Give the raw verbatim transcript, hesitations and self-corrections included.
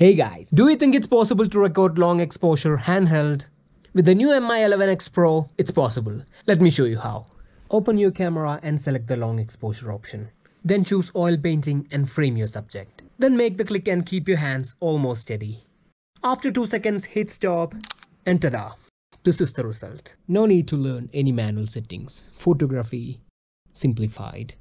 Hey guys, do you think it's possible to record long exposure handheld? With the new M I eleven X Pro, it's possible. Let me show you how. Open your camera and select the long exposure option. Then choose oil painting and frame your subject. Then make the click and keep your hands almost steady. After two seconds, hit stop and ta-da! This is the result. No need to learn any manual settings. Photography simplified.